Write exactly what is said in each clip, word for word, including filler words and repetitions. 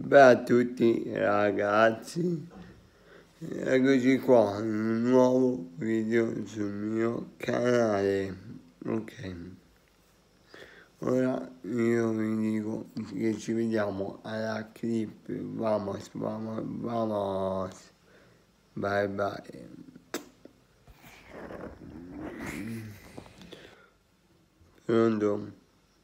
Beh a tutti ragazzi, eccoci qua in un nuovo video sul mio canale. Ok, ora io vi dico che ci vediamo alla clip. Vamos, vamos, vamos. Bye bye. Pronto?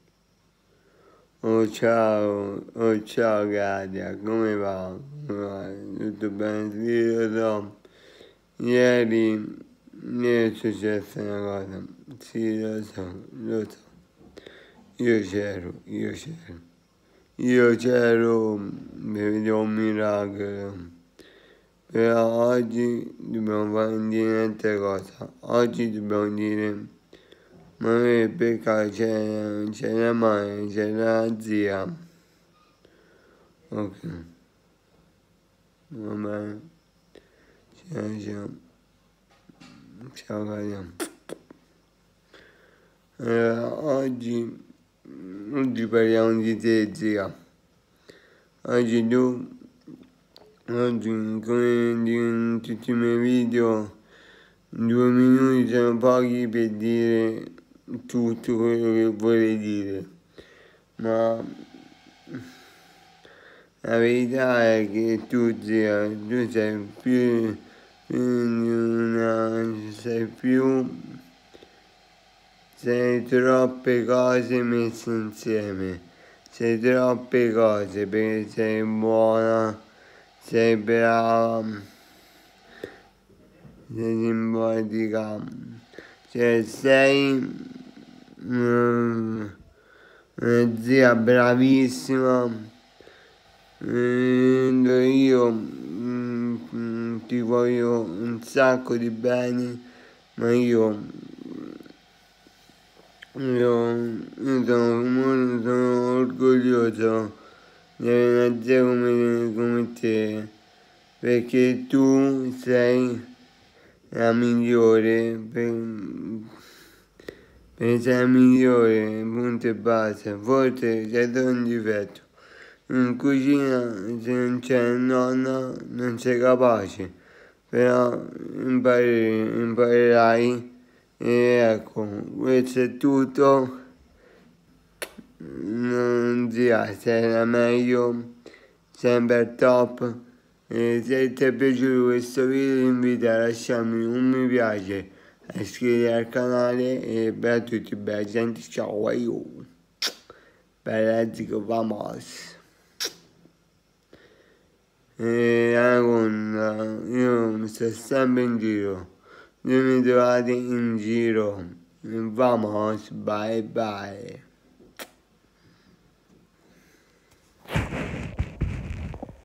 Oh ciao, oh ciao Gadia, come va? Come va? Tutto bene? Sì, lo so. Ieri mi è successa una cosa. Sì, lo so, lo so. Io c'ero, io c'ero. Io c'ero, vedo un miracolo. Però oggi dobbiamo fare niente cosa. Oggi dobbiamo dire, ma perché c'è, c'è la madre, c'è la zia. Ok, va bene. Ciao ciao. Ciao Gaia. Allora, oggi, oggi parliamo di te zia. Oggi tu, oggi come in tutti i miei video, due minuti sono pochi per dire tutto quello che vorrei dire, ma la verità è che tu zia, tu sei più, più di una, sei più, sei troppe cose messe insieme, sei troppe cose perché sei buona, sei brava, sei simpatica, cioè sei una, una zia bravissima. Io mm, ti voglio un sacco di bene, ma io, io, io sono, molto, sono orgoglioso di avere una zia come, come te, perché tu sei la migliore, per, perché sei la migliore, punto e basta. Forse c'è un difetto. In cucina se non c'è nonna non sei capace, però impari, imparerai e ecco, questo è tutto. Non zia, sei la meglio, sempre al top. E se ti è piaciuto questo video ti invito a lasciarmi un mi piace, a iscriverti al canale e per a tutti bella gente, ciao a io. Bella zico, vamos. E Anaconda, io mi sto sempre in giro, io mi trovate in giro, vamos, bye bye.